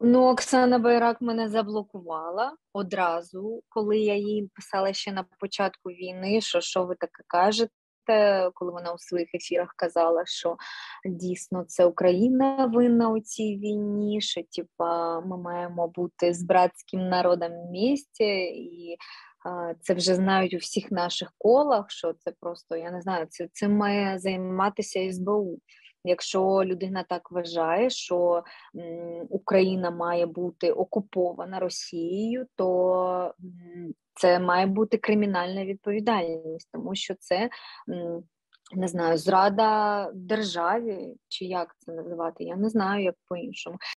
Ну, Оксана Байрак мене заблокувала одразу, коли я їй писала ще на початку війни, що ви таке кажете, коли вона у своїх ефірах казала, що дійсно це Україна винна у цій війні, що типа ми маємо бути з братським народом в місті, і це вже знають у всіх наших колах, що це просто, я не знаю, цим має займатися СБУ. Якщо людина так вважає, що Україна має бути окупована Росією, то це має бути кримінальна відповідальність, тому що це, не знаю, зрада державі, чи як це називати, я не знаю, як по-іншому.